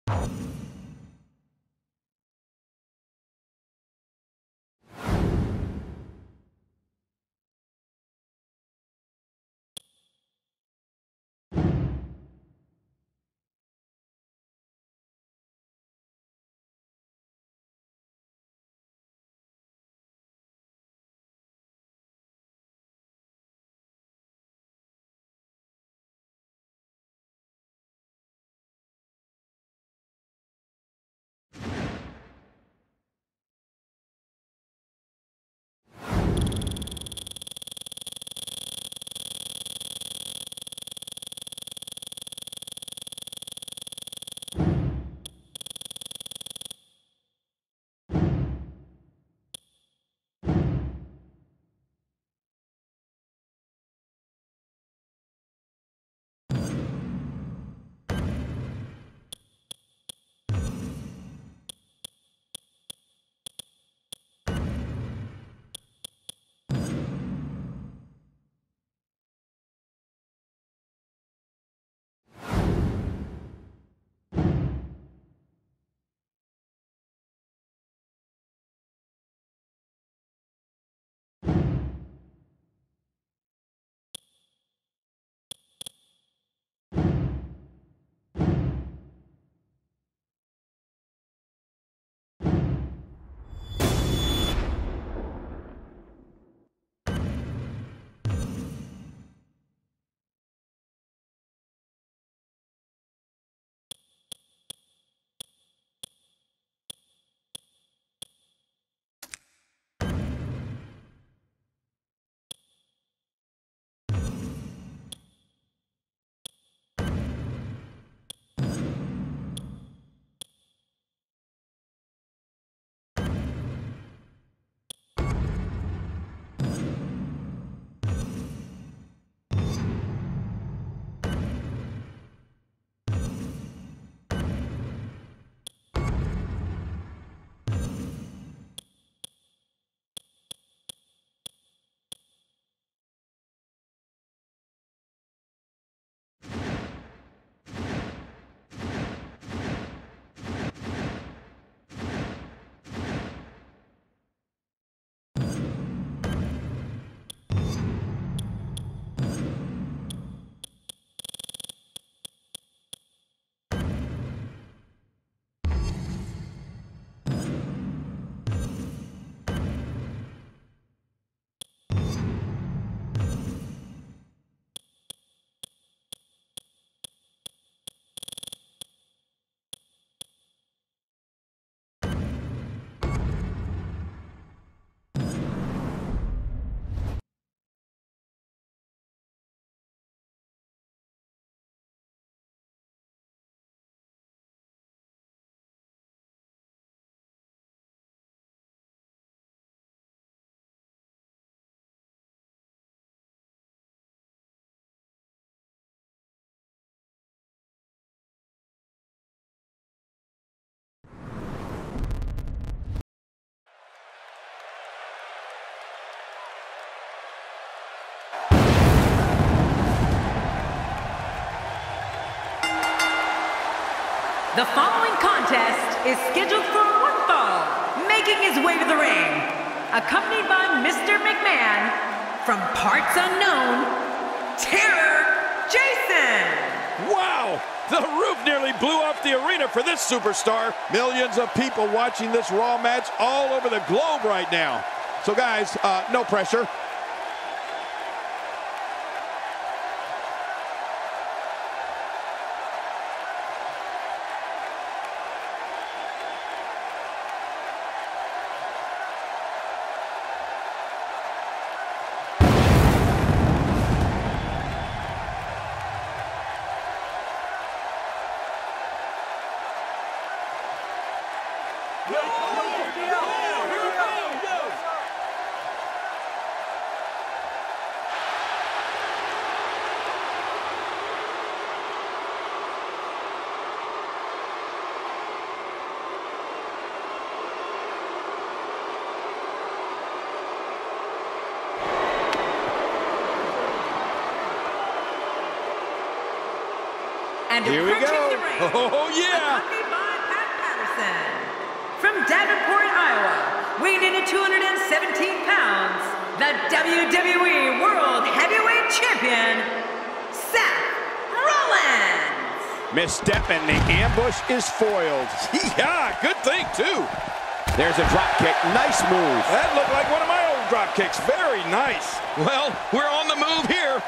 The following contest is scheduled for one fall, making his way to the ring, accompanied by Mr. McMahon, from parts unknown, Terror Jason! Wow! The roof nearly blew off the arena for this superstar. Millions of people watching this Raw match all over the globe right now. So guys, no pressure. And here we go. The ring, oh, yeah. Davenport, Iowa, weighing in at 217 pounds, the WWE World Heavyweight Champion, Seth Rollins. Misstep and the ambush is foiled. Yeah, good thing, too. There's a drop kick. Nice move. That looked like one of my old drop kicks. Very nice. Well, we're on the move here.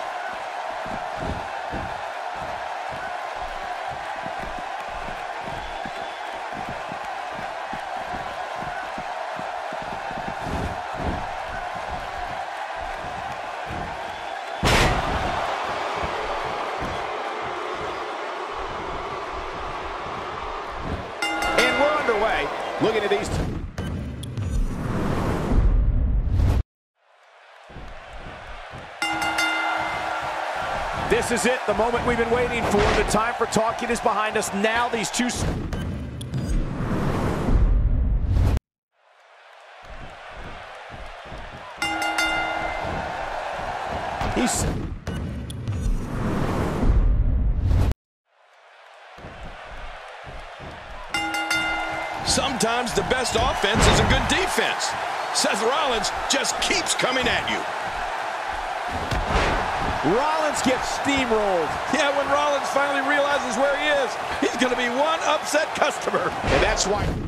And we're underway. Looking at these two. This is it, the moment we've been waiting for. The time for talking is behind us. Now these two... He's... Sometimes the best offense is a good defense. Seth Rollins just keeps coming at you. Rollins gets steamrolled. Yeah, when Rollins finally realizes where he is, he's going to be one upset customer. And that's why...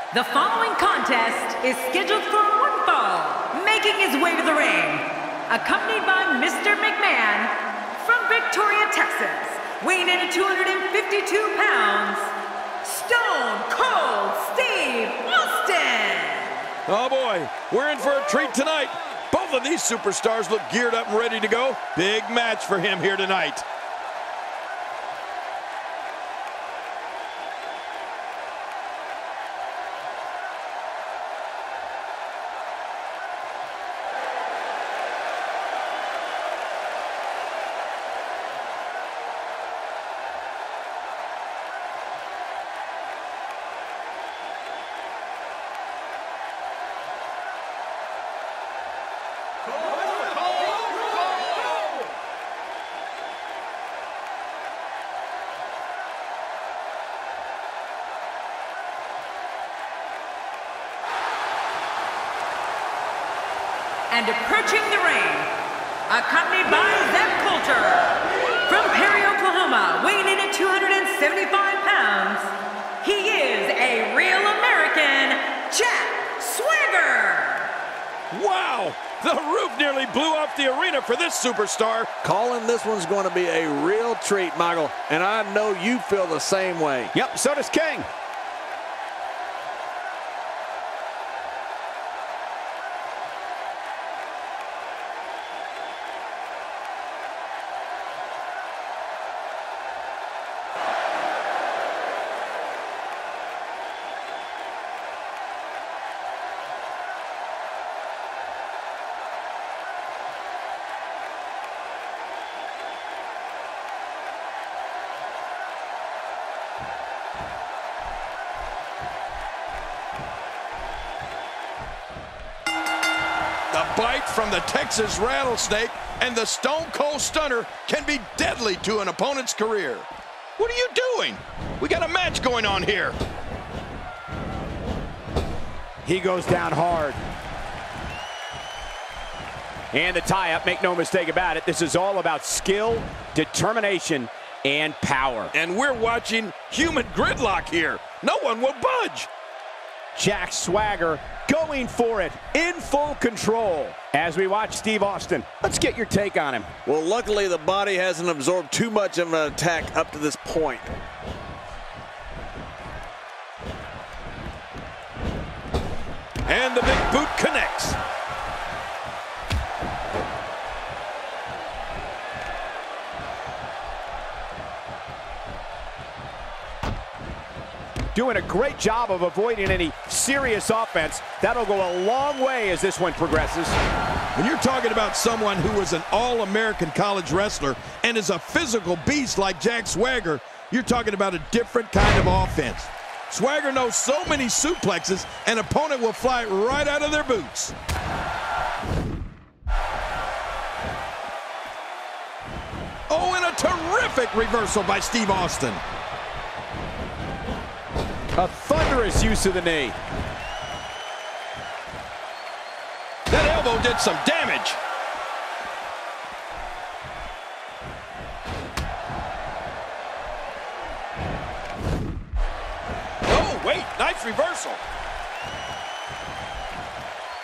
The following contest is scheduled for one fall, making his way to the ring, accompanied by Mr. McMahon from Victoria, Texas, weighing in at 252 pounds, Stone Cold Steve Austin. Oh boy, we're in for a treat tonight. Both of these superstars look geared up and ready to go. Big match for him here tonight. And approaching the ring, accompanied by Zach Coulter from Perry, Oklahoma, weighing in at 275 pounds, he is a real American, Jack Swagger. Wow, the roof nearly blew off the arena for this superstar. Calling this one's going to be a real treat, Michael, and I know you feel the same way. Yep, so does King. The bite from the Texas Rattlesnake and the Stone Cold Stunner can be deadly to an opponent's career. What are you doing? We got a match going on here. He goes down hard. And the tie-up, make no mistake about it, this is all about skill, determination, and power. And we're watching human gridlock here. No one will budge. Jack Swagger going for it, in full control. As we watch Steve Austin, let's get your take on him. Well, luckily the body hasn't absorbed too much of an attack up to this point. And the big boot connects. Doing a great job of avoiding any serious offense. That'll go a long way as this one progresses. When you're talking about someone who was an all-American college wrestler and is a physical beast like Jack Swagger, you're talking about a different kind of offense. Swagger knows so many suplexes, an opponent will fly right out of their boots. Oh, and a terrific reversal by Steve Austin. A thunderous use of the knee. That elbow did some damage. Oh, wait, nice reversal.